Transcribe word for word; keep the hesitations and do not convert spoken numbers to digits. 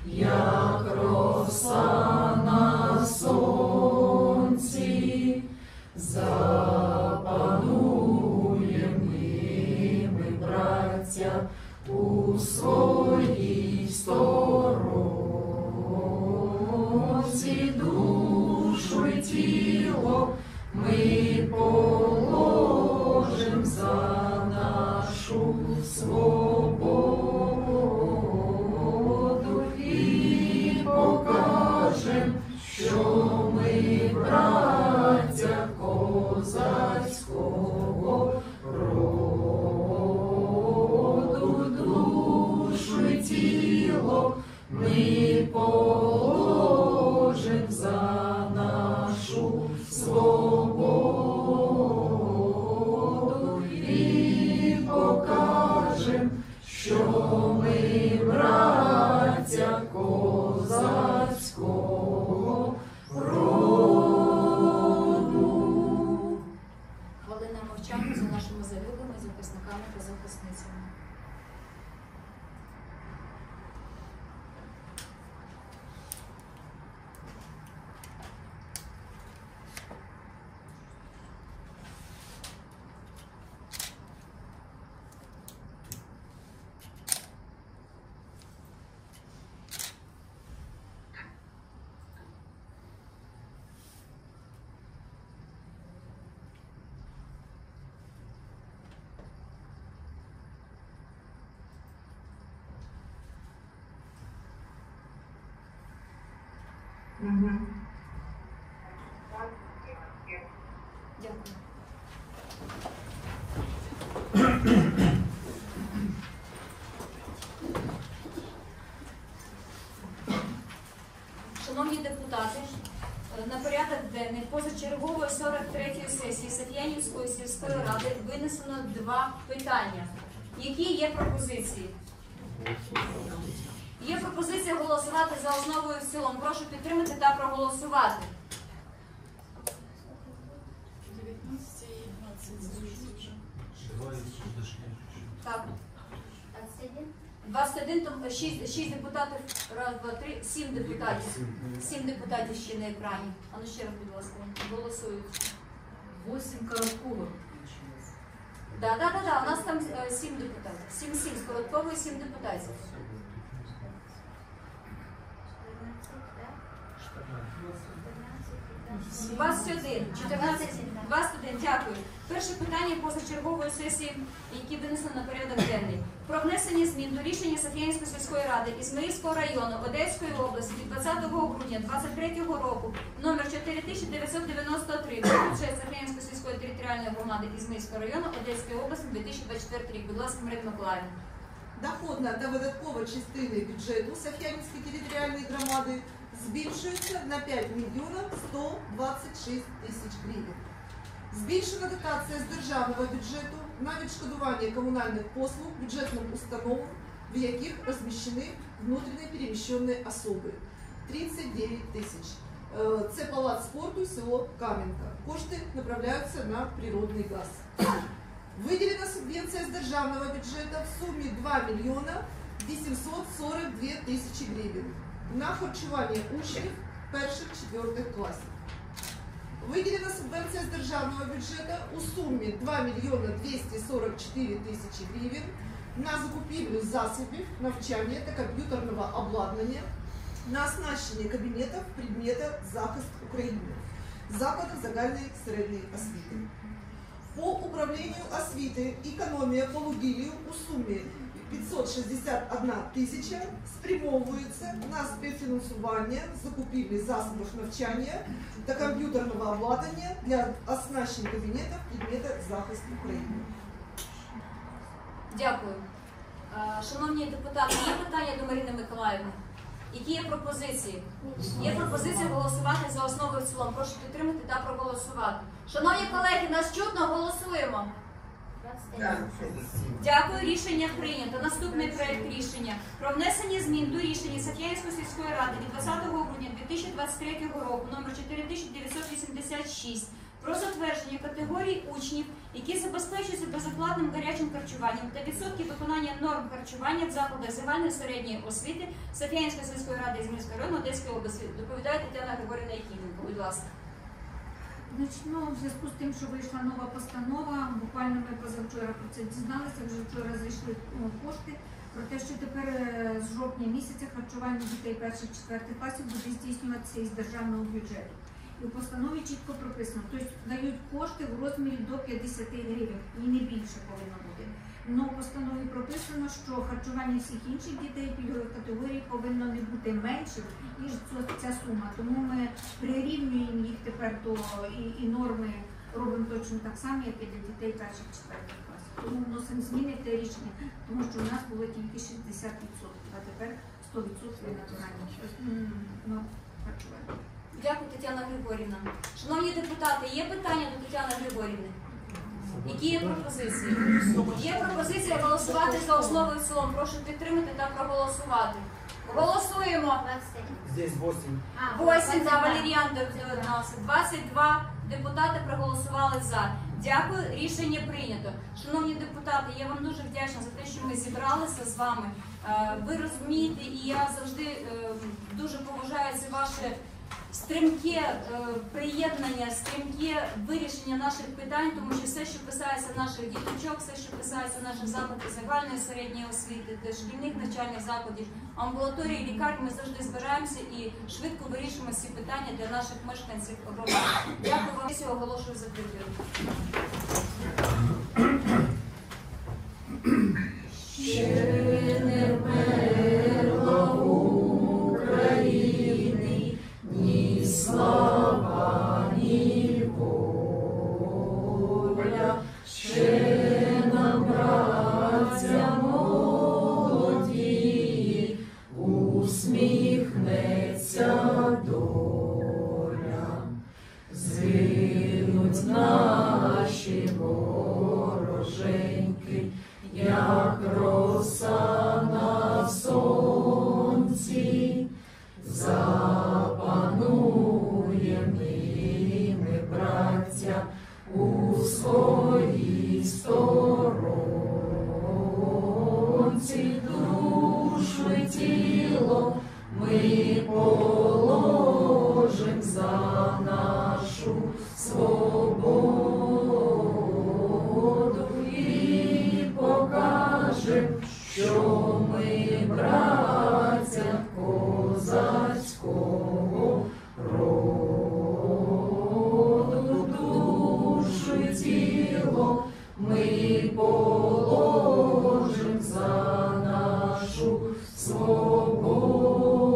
як роса на сонці, запануєм ми, ми, браття, у своїй сторонці, душу й тіло ми положим за нашу свободу і покажем, що ми браття козацького роду, душу й тіло ми положим за нашу свободу і покажем, що ми браття козацького роду. Хвилина мовчання за нашими загиблими захисниками та захисницями. Угу. Дякую. Шановні депутати, на порядок денний позачергової сорок третьої сесії Софіянівської сільської ради винесено два питання. Які є пропозиції? Є пропозиція голосувати за основу і в цілому. Прошу підтримати та проголосувати. Так. двадцять один, там шість, шість депутатів, раз, два, три, сім депутатів. Сім депутатів ще на екрані. А ну ще раз, будь ласка, голосують. Восемь Коротковых включилось. Так, так, так, у нас там е, сім депутатів. Сім, сім, з Короткової сім депутатів. двадцять один, чотирнадцять, двадцять один, дякую. Перше питання позачергової сесії, які винесли на порядок денний. Про внесення змін до рішення Софіянської сільської ради Ізмаїльського району Одеської області від двадцятого грудня двадцять третього року номер чотири тисячі дев'ятсот дев'яносто три про бюджет Софіянської сільської територіальної громади Ізмаїльського району Одеської області дві тисячі двадцять четвертий рік. Будь ласка, Марина Миколаївна. Доходна та видаткова частини бюджету Софіянської територіальної громади збільшується на п'ять мільйонів сто двадцять шість тисяч гривень. Збільшена дотація з державного бюджету на відшкодування комунальних послуг бюджетним установам, в яких розміщені внутрішньо переміщені особи – тридцять дев'ять тисяч. Це палац спорту і село Кам'янка. Кошти направляються на природний газ. Виділена субвенція з державного бюджету в сумі два мільйона вісімсот сорок дві тисячі гривень на харчування учнів перших-четвертих класів. Виділена субвенція з державного бюджету у сумі два мільйони двісті сорок чотири тисячі гривень на закупівлю засобів навчання та комп'ютерного обладнання на оснащення кабінетів предметів захист України, закладів загальної середньої освіти. По управлінню освіти економія по Лугілію у сумі п'ятсот шістдесят одна тисяча спрямовується на співфінансування закупівлі засобів навчання та комп'ютерного обладнання для оснащення кабінетів предметів захисту України. Дякую. Шановні депутати, є питання до Марини Миколаївни? Які є пропозиції? Є пропозиція голосувати за основу і в цілому. Прошу підтримати та проголосувати. Шановні колеги, нас чутно, голосуємо. Дякую, рішення прийнято. Наступний проект рішення про внесення змін до рішення Софіянської сільської ради від двадцятого грудня дві тисячі двадцять третього року номер чотири тисячі дев'ятсот вісімдесят шість про затвердження категорій учнів, які забезпечуються безоплатним гарячим харчуванням та відсотки виконання норм харчування в закладах загальної середньої освіти Софіянської сільської ради Ізмаїльського району Одеської області. Доповідає Тетяна Григорівна Якименко. Будь ласка. Значить, ну, в зв'язку з тим, що вийшла нова постанова, буквально ми позавчора про це дізналися, вже вчора зайшли ну, кошти про те, що тепер е, з жовтня місяця харчування дітей перших-четвертих класів буде здійснюватися із державного бюджету. І в постанові чітко прописано, тобто дають кошти в розмірі до п'ятдесят гривень, і не більше повинно бути. Но в постанові прописано, що харчування всіх інших дітей пільгових категорій повинно не бути меншим, ніж ця сума. Тому ми прирівнюємо їх тепер до і, і норми робимо точно так само, як і для дітей перших-четвертих класів. Тому вносимо зміни в те рішення, тому що у нас було тільки шістдесят відсотків, а тепер сто відсотків натуральні ну, харчування. Дякую, Тетяна Григорівна. Шановні депутати, є питання до Тетяни Григорівни? Які є пропозиції? Є пропозиція голосувати за основу і в цілому. Прошу підтримати та проголосувати. Голосуємо. Здесь восемь. восемь за Валеріан дев'ятнадцять. двадцять два депутати проголосували за. Дякую, рішення прийнято. Шановні депутати, я вам дуже вдячна за те, що ми зібралися з вами. Ви розумієте, і я завжди дуже поважаю це ваше стрімке е, приєднання, стрімке вирішення наших питань, тому що все, що касається наших діточок, все, що касається наших закладів загальної середньої освіти, шкільних навчальних закладів, амбулаторії, лікарні, ми завжди збираємося і швидко вирішуємо всі питання для наших мешканців громади. Дякую вам. Я оголошую закритою. Ще не вмерла України ні слава, ні воля, ще нам, браття молоді, усміхнеться доля, згинуть наші вороженьки, як роса на сонці, запануєм і ми, браття, у своїй сторонці, душу й тіло ми положим за нашу свободу і покажем, що ми браття козацького роду, душу й тіло ми положим за нашу свободу.